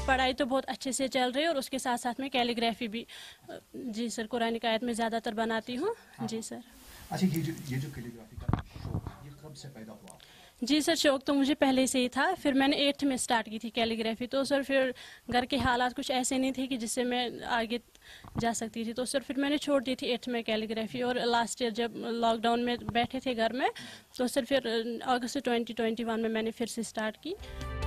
पढ़ाई तो बहुत अच्छे से चल रही है और उसके साथ साथ में कैलीग्राफी भी जी सर कुरानी आयत में ज़्यादातर बनाती हूँ। जी सर। अच्छा, ये जो कैलीग्राफी का शौक ये कब से पैदा हुआ? जी सर, शौक़ तो मुझे पहले से ही था। फिर मैंने 8th में स्टार्ट की थी कैलीग्राफी। तो सर फिर घर के हालात कुछ ऐसे नहीं थे कि जिससे मैं आगे जा सकती थी, तो सर फिर मैंने छोड़ दी थी 8th में कैलीग्राफी। और लास्ट ईयर जब लॉकडाउन में बैठे थे घर में, तो सर फिर अगस्त 2021 में मैंने फिर से स्टार्ट की।